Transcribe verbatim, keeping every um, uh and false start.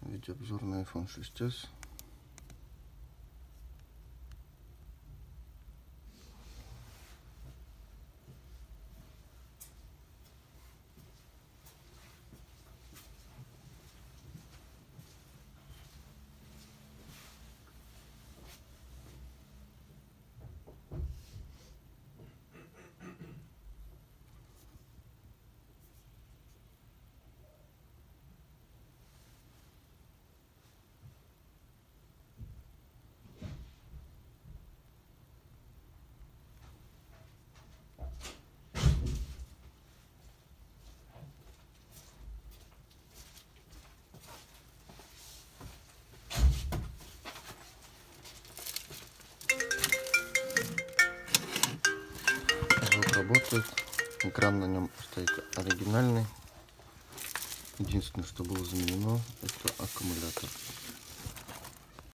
Видеообзор на айфон шесть эс. Звук работает. Экран на нем стоит оригинальный. Единственное, что было заменено, это аккумулятор.